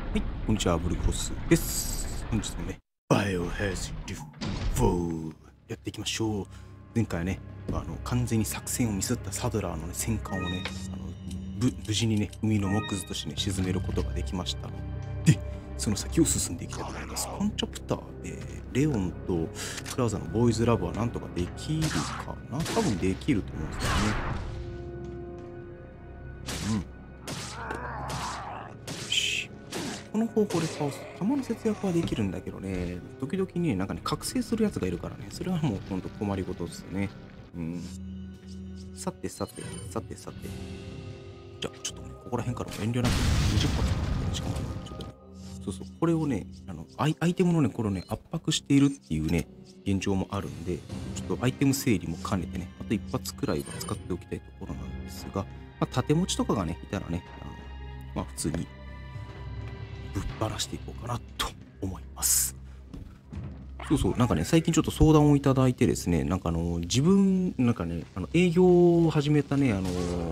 はい、こんにちは、ブルゴスです。本日もね、バイオハザード4やっていきましょう。前回はね、完全に作戦をミスったサドラーの、ね、戦艦をね、無事にね、海の木図としてね、沈めることができましたので、その先を進んでいきたいと思います。コンチャプターで、レオンとクラウザのボーイズラブはなんとかできるかな、多分できると思うんですよね。よし。この方法で倒す。弾の節約はできるんだけどね、時々ね、なんかね、覚醒するやつがいるからね、それはもうほんと困りごとですよね。うん。さてさて、さてさて。じゃあ、ちょっとね、ここら辺からも遠慮なく20発しかもね、ちょっとね、そうそう、これをね、アイテムのね、これをね、圧迫しているっていうね、現状もあるんで、ちょっとアイテム整理も兼ねてね、あと一発くらいは使っておきたいところなんですが、まあ、盾持ちとかがね、いたらね、まあ、普通にぶっ放していこうかなと思います。そうそう、なんかね、最近ちょっと相談をいただいてですね、なんか自分、なんかね、営業を始めたね、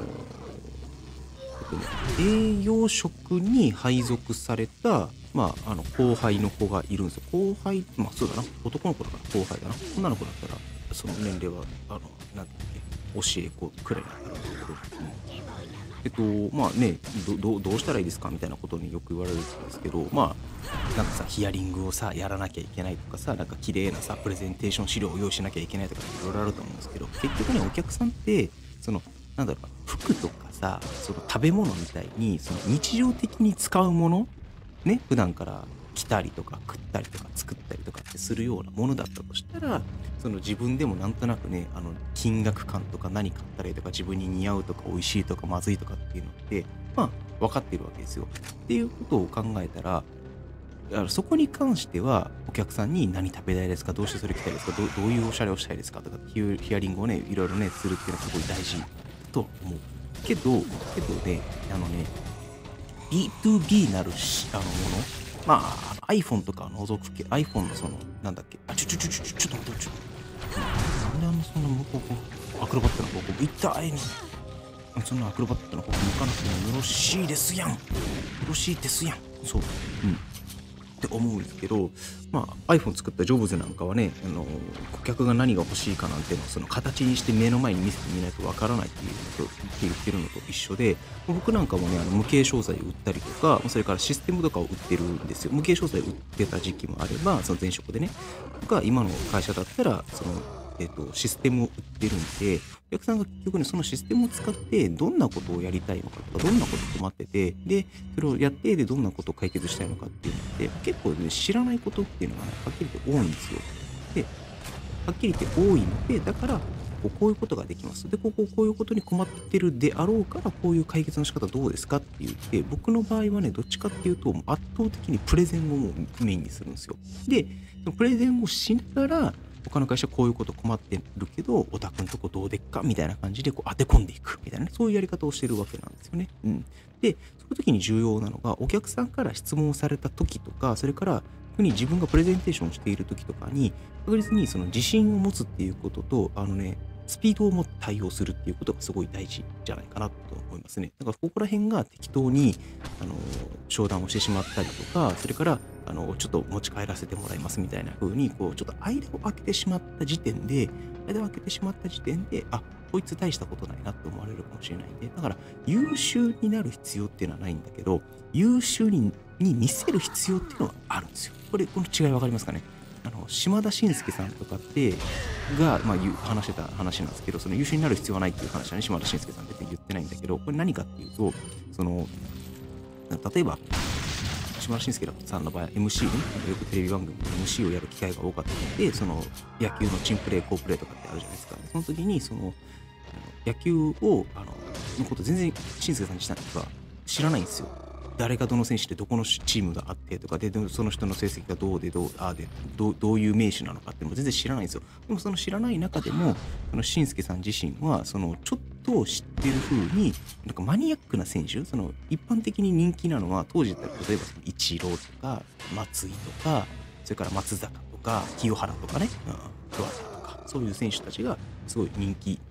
営業職に配属された、まあ、後輩の子がいるんですよ。後輩、まあそうだな、男の子だから後輩だな。女の子だったら、その年齢は、なんだっけ、教え子くらいだったんですけど、まあね、どうしたらいいですかみたいなことによく言われるんですけど、まあ、なんかさ、ヒアリングをさ、やらなきゃいけないとかさ、なんか綺麗なさ、プレゼンテーション資料を用意しなきゃいけないとか、いろいろあると思うんですけど、結局ね、お客さんって、その、なんだろうな、服とかさ、その食べ物みたいに、その日常的に使うもの、ね、普段から着たりとか食ったりとか作ったりとかってするようなものだったとしたら、その自分でもなんとなくね、金額感とか何買ったらいいとか自分に似合うとか美味しいとかまずいとかっていうのって、まあ分かってるわけですよ。っていうことを考えたら、そこに関してはお客さんに何食べたいですか、どうしてそれ着たいですか、どういうおしゃれをしたいですかとかっていうヒアリングをね、いろいろね、するっていうのはすごい大事と思う。けどね、B2B なるもの、まあ、iPhone とかを除くiPhone のその、なんだっけ、ちょっと待って、なんでそんな向こう、アクロバットの方向、痛いね。そんなアクロバットの方向向かなくてもよろしいですやん。よろしいですやん。そう。うん。って思うんですけど、まあ、iPhone 作ったジョブズなんかはね、顧客が何が欲しいかなんていうのをその形にして目の前に見せてみないとわからないっていうのとって言ってるのと一緒で、僕なんかもね、無形商材を売ったりとか、それからシステムとかを売ってるんですよ。無形商材を売ってた時期もあれば、その前職でね、とか、今の会社だったら、システムを売ってるんで、お客さんが結局ね、そのシステムを使ってどんなことをやりたいのかとか、どんなこと困ってて、で、それをやって、で、どんなことを解決したいのかっていうのって、結構ね、知らないことっていうのがね、はっきり言って多いんですよ。で、はっきり言って多いので、だから、こういうことができます。で、こういうことに困ってるであろうから、こういう解決の仕方どうですかって言って、僕の場合はね、どっちかっていうと、もう圧倒的にプレゼンをもうメインにするんですよ。で、そのプレゼンをしながら、他の会社こういうこと困ってるけど、お宅のとこどうでっかみたいな感じでこう当て込んでいくみたいなね、そういうやり方をしてるわけなんですよね。うん。で、その時に重要なのが、お客さんから質問された時とか、それから特に自分がプレゼンテーションをしている時とかに、確実にその自信を持つっていうことと、スピードを持って対応するっていうことがすごい大事じゃないかなと思いますね。だからここら辺が適当に、商談をしてしまったりとか、それから、ちょっと持ち帰らせてもらいますみたいな風に、こう、ちょっと間を空けてしまった時点で、あ、こいつ大したことないなって思われるかもしれないんで、だから優秀になる必要っていうのはないんだけど、優秀に見せる必要っていうのはあるんですよ。この違いわかりますかね？島田紳介さんとかってが、まあ、話してた話なんですけど、その優秀になる必要はないっていう話はね、島田紳介さんって言ってないんだけど、これ何かっていうと、その、例えば、島田紳介さんの場合、MC ね、よくテレビ番組で MC をやる機会が多かったので、その野球のチンプレー、好プレーとかってあるじゃないですか。その時に、野球を、のこと全然、紳介さん自体は知らないんですよ。誰がどの選手でどこのチームがあってとかで、その人の成績がどうでどういう名手なのかっていうのも全然知らないんですよ。でもその知らない中でも、紳介さん自身は、ちょっと知ってる風に、なんかマニアックな選手、一般的に人気なのは、当時だったら例えばイチローとか、松井とか、それから松坂とか、清原とかね、桑田とか、そういう選手たちがすごい人気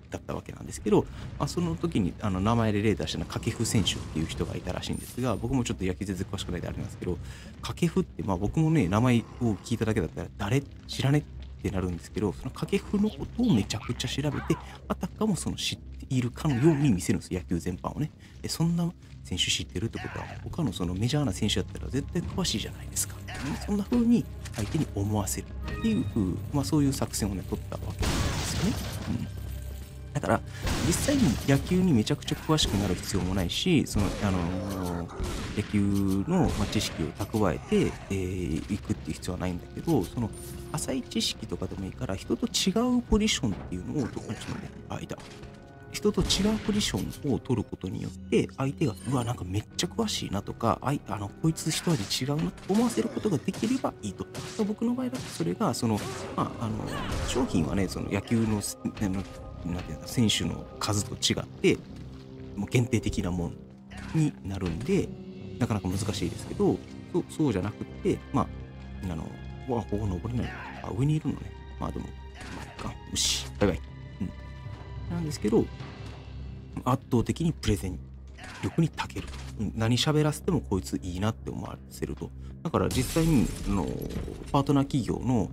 だったわけなんですけど、その時に名前で例出したのは掛布選手っていう人がいたらしいんですが、僕もちょっと野球全然詳しくないであれなんですけど、掛布って、僕もね、名前を聞いただけだったら、誰知らねってなるんですけど、その掛布のことをめちゃくちゃ調べて、あたかもその知っているかのように見せるんですよ、野球全般をね。そんな選手知ってるってことは、他のそのメジャーな選手だったら絶対詳しいじゃないですか。そんな風に相手に思わせるっていう、そういう作戦をね、取ったわけなんですよね。だから、実際に野球にめちゃくちゃ詳しくなる必要もないし、野球の、知識を蓄えて、いくっていう必要はないんだけど、その浅い知識とかでもいいから、人と違うポジションっていうのを、いた。人と違うポジションを取ることによって、相手が、うわ、なんかめっちゃ詳しいなとか、こいつ一味違うなと思わせることができればいいと。僕の場合だとそれが、商品はね、その野球の、なんていうか、選手の数と違って、もう限定的なものになるんで、なかなか難しいですけど、そうじゃなくって、ここ登れないな。上にいるのね。でも、いかん。よし、バイバイ。なんですけど、圧倒的にプレゼン力に長けると。何喋らせてもこいついいなって思わせると。だから実際に、パートナー企業の、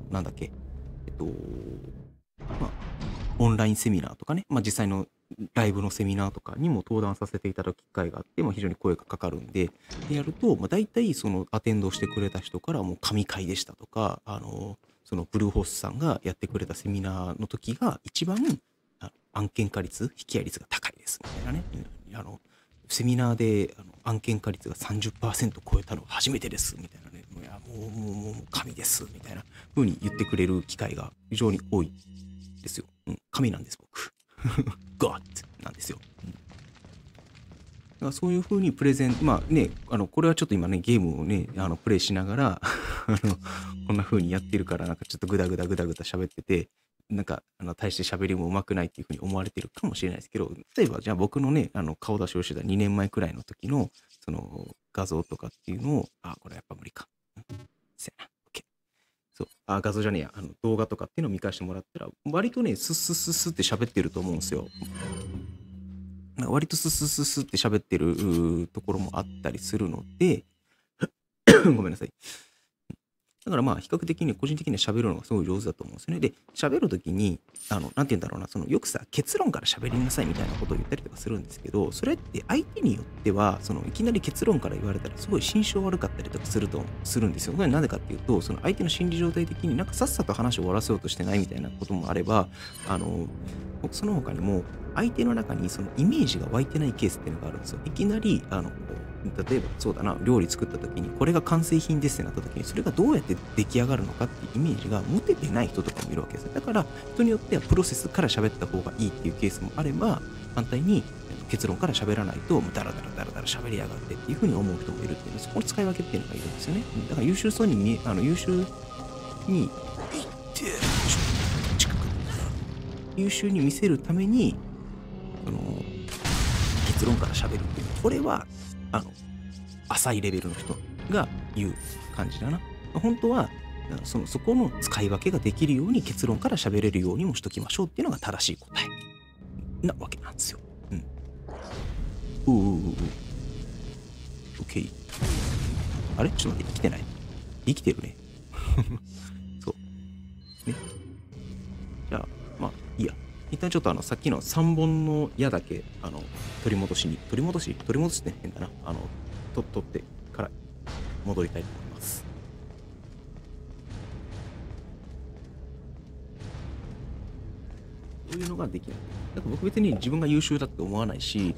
オンラインセミナーとかね、実際のライブのセミナーとかにも登壇させていただく機会があって、非常に声がかかるんで、やると、大体そのアテンドしてくれた人からもう神回でしたとか、そのブルーホースさんがやってくれたセミナーの時が一番案件化率、引き合い率が高いですみたいなね。セミナーで案件化率が 30% 超えたのは初めてですみたいなね。もう神ですみたいな風に言ってくれる機会が非常に多いですよ。神なんです、僕。God なんですよ。だからそういう風にプレゼン、これはちょっと今ね、ゲームをね、プレイしながら、こんな風にやってるから、なんかちょっとグダグダ喋ってて、なんか、大して喋りも上手くないっていう風に思われてるかもしれないですけど、例えば、じゃあ僕のね、顔出しをしてた2年前くらいの時の、その画像とかっていうのを、これやっぱ無理か。せやな。OK。そう。画像じゃねえや。動画とかっていうのを見返してもらったら、割とね、スッスッスッスッって喋ってると思うんですよ。割とスッスッスッスッって喋ってるところもあったりするので、ごめんなさい。だから比較的に個人的には喋るのがすごい上手だと思うんですよね。で、喋るときに、なんて言うんだろうな、よくさ、結論から喋りなさいみたいなことを言ったりとかするんですけど、それって相手によっては、いきなり結論から言われたらすごい心象悪かったりとかするんですよ。これなんでかっていうと、その相手の心理状態的になんかさっさと話を終わらせようとしてないみたいなこともあれば、その他にも、相手の中にそのイメージが湧いてないケースっていうのがあるんですよ。いきなり、例えばそうだな、料理作った時にこれが完成品ですってなった時にそれがどうやって出来上がるのかっていうイメージが持ててない人とかもいるわけですよ。だから人によってはプロセスから喋った方がいいっていうケースもあれば、反対に結論から喋らないとダラダラ喋りやがってっていうふうに思う人もいるっていう、そこの使い分けっていうのがいるんですよね。だから優秀そうに優秀に見せるために結論から喋るっていう、これは浅いレベルの人が言う感じだな。本当はそこの使い分けができるように結論から喋れるようにもしときましょうっていうのが正しい答えなわけなんですよ。OK。あれちょっと待って、生きてない？生きてるね。そう。ね。じゃあ、いいや。一旦ちょっとさっきの3本の矢だけ、取り戻すって変だな。取ってから戻りたいと思います。そういうのができない。だから僕別に自分が優秀だって思わないし、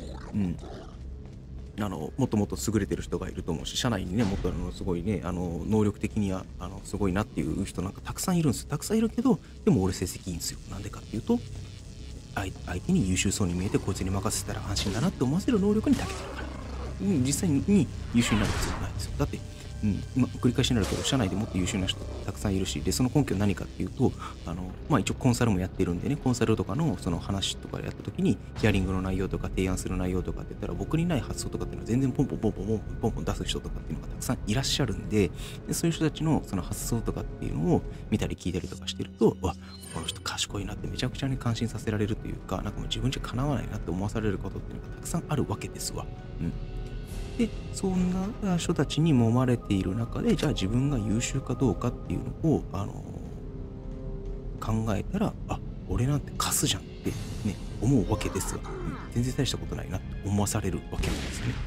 もっともっと優れてる人がいると思うし、社内にね、もっとすごいね、能力的には、すごいなっていう人なんかたくさんいるんですよ。たくさんいるけど、でも俺成績いいんですよ。なんでかっていうと、相手に優秀そうに見えて、こいつに任せたら安心だなって思わせる能力に長けてるから。実際に優秀になる必要ないんですよ。だって、繰り返しになるけど、社内でもっと優秀な人たくさんいるし、で、その根拠は何かっていうと、一応コンサルもやってるんでね、コンサルとかのその話とかやった時に、ヒアリングの内容とか提案する内容とかって言ったら、僕にない発想とかっていうのは全然ポンポン出す人とかっていうのがたくさんいらっしゃるんで、そういう人たちのその発想とかっていうのを見たり聞いたりとかしてると、わ、この人賢いなってめちゃくちゃに感心させられるというか、なんかもう自分じゃかなわないなって思わされることっていうのがたくさんあるわけですわ。うん。で、そんな人たちに揉まれている中で、じゃあ自分が優秀かどうかっていうのを、考えたら、あ、俺なんてカスじゃんってね、思うわけですよ。全然大したことないなって思わされるわけなんですね。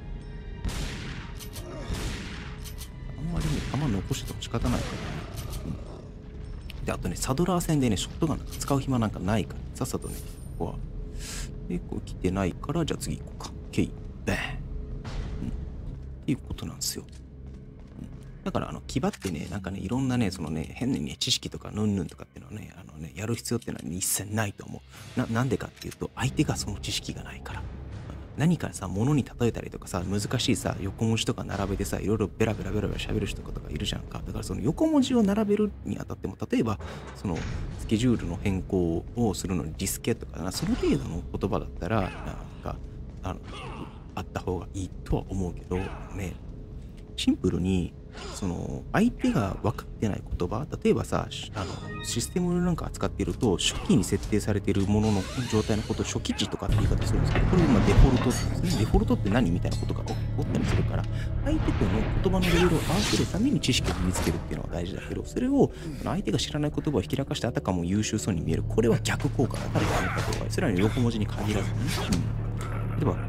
あんまりね、弾残してても仕方ないからね。で、あとね、サドラー戦でね、ショットガンなんか使う暇なんかないから、さっさとね、ここは。で、こう来てないから、じゃあ次行こうか。ケイ、バーン。っていうことなんですよ。だから、牙ってね、なんかね、いろんなね、そのね、変にね、知識とか、ヌンヌンとかっていうのはね、やる必要っていうのは、ね、一切ないと思う。なんでかっていうと、相手がその知識がないから。何かさ、物に例えたりとかさ、難しいさ、横文字とか並べてさ、いろいろベラベラベラベラ喋る人とかいるじゃんか。だからその横文字を並べるにあたっても、例えば、そのスケジュールの変更をするのにリスケとかな、その程度の言葉だったら、なんか、あの、あった方がいいとは思うけど、ね、シンプルに、その相手が分かってない言葉、例えばさ、システムなんか扱っていると、初期に設定されているものの状態のことを初期値とかって言い方するんですけど、これ今デフォルトって言うんですね。デフォルトって何みたいなことが起こったりするから、相手との言葉のレベルを合わせるために知識を身につけるっていうのが大事だけど、それを相手が知らない言葉をひきらかしてあたかも優秀そうに見える。これは逆効果だからやめた方がいい。それは横文字に限らずに、例えば、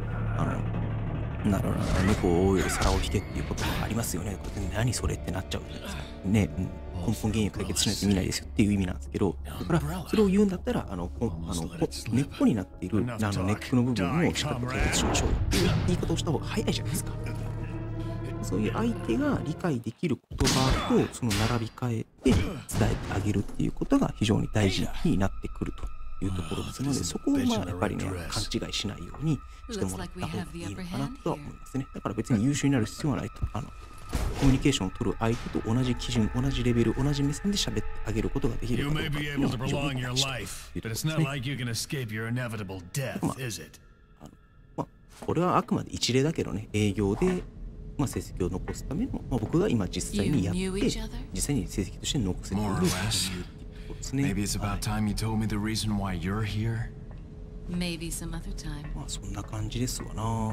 猫を追うより皿を引けっていうことがありますよね。これ何それってなっちゃうじゃないですか。ね、根本原因を解決しないと意味ないですよっていう意味なんですけど、だからそれを言うんだったら、根っこになっているネックの部分をしっかりと解決しましょうよっていう言い方をした方が早いじゃないですか。そういう相手が理解できる言葉とその並び替えて伝えてあげるっていうことが非常に大事になってくるというところですので、そこをやっぱりね、勘違いしないようにしてもらった方がいいのかなとは思いますね。だから別に優秀になる必要はないと。コミュニケーションを取る相手と同じ基準、同じレベル、同じ目線で喋ってあげることができるかどうかっていうのが非常に大事というところですね。これはあくまで一例だけどね、営業で成績を残すための、僕が今実際にやって、実際に成績として残せるようにっていうところですね。 Maybe it's about time you told me the reason why you're here. Maybe some other time. そんな感じですわな。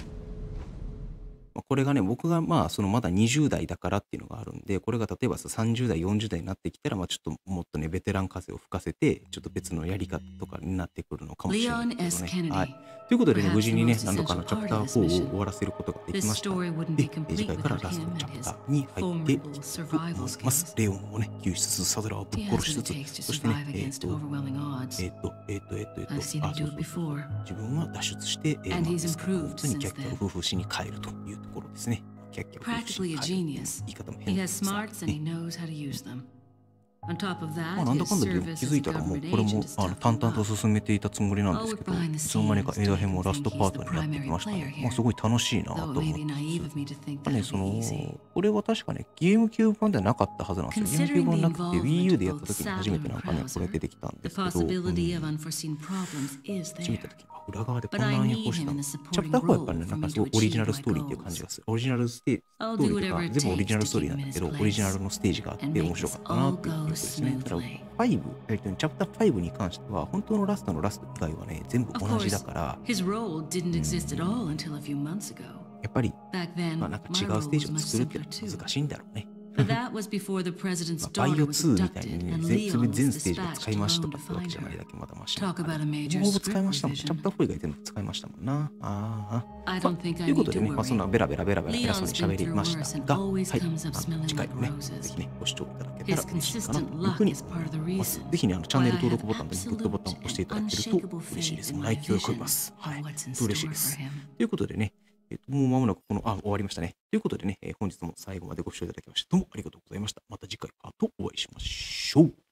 これがね、僕がそのまだ20代だからっていうのがあるんで、これが例えばさ、30代、40代になってきたら、ちょっともっとね、ベテラン風を吹かせて、ちょっと別のやり方とかになってくるのかもしれない Leon です S. けどね。は Kennedy. い。ということでね、無事にね、 Perhaps the 何度か most チャプター essential part of 4 this を mission. 終わらせることができ This ました。 story wouldn't で、 be 次 complete 回から without ラスト him チャ and プタ his ーに入ってい formidable きたいと survival 思います。 skills. レオンをね、救出するサドラーをぶっ He 殺 has し what つ it つ、 takes to そしてね、 survive against overwhelming odds. I've seen あ、 him そ do う it そうそう。 before, 自分は脱出して、 and he's ですから本 improved 当に since キャッキャウ then. フフしに帰るというところですね。キャッキャウフフしに Practically a 帰るっていう genius. 言い方も He 変で has すが、 smarts and he knows how to use them. On top of な that, んだ his かんだで service 気 as づ a いたらもう government これも agent is tough 淡 and 々と tough. 進めていたつもりなんで I'll す work けど、 behind い the つの間にか scenes 映 to 画 make 編 him もラス think トパー he's ト the になってき primary ましたね。 player here. すごい楽しいな Though と it 思 may う be んですよ。 naive of me to think ね、 that'll be easy. これは確かね、ゲームキューブ版ではなかったはずなんですよ。ゲームキューブ版 Considering the なくて Wii involvement U of でやった both 時に初め Sadler てなん and かね、これ Krauser, 出てきたんで the すけど、 possibility of unforeseen problems is 初めて見 there. た時に裏側でこ But んな I 暗躍 need をして him た in の。 a チャプ supporting ター4はやっ role ぱりね、なん for か me すご to いオリジナ achieve ル my ストーリーっていう感 goals. じがする。オリジナルスト I'll ーリ do ーとか、 whatever it 全部オリジ takes ナル to ストー keep リー him なん in だ his けど、オリジナル place のステージがあっ and て面 make 白か this ったな all っていうこと go ですね。ただ、 smoothly. 5、チャプター5に関しては、本当のラストのラスト以外はね、全部 Of 同じだ course, から、 his role didn't exist at all until a few months ago. やっぱり、 Back then, なんか my 違う role ステー was ジを much 作るっていう simpler のは too. 難しいんだろうね。 But that was before the president's バイ daughter オ was 2みたい abducted にね、 and 全 Leon 全 was ステージを dispatched 使いました alone と to かってわけ find じゃない her. だけまだマシ Talk な。 about a major ほぼ使い script ましたもん。チャプター revision. 4以外全部使いましたもんな。 I と don't think い I うこ need とで to ね、そん worry. なベラベラベラベラ偉そうに Leon's been 喋り through まし worse た and が、はい、 always comes up smelling 次回 like もね、ぜ roses. ひね、ご視聴いただけたら His 嬉しいかなと consistent いうふう luck に is 思 part of the います。 reason ぜひね、チャン why ネ I ル登 have 録ボタンとグッドボタンを absolute 押していただ and けると unshakable 嬉しいで faith す。 in もう my 内容が超え vision ます。は of い。 what's in 嬉しい store で for す。 him. ということでね、もう間もなく終わりましたね。ということでね、本日も最後までご視聴いただきまして、どうもありがとうございました。また次回パートお会いしましょう。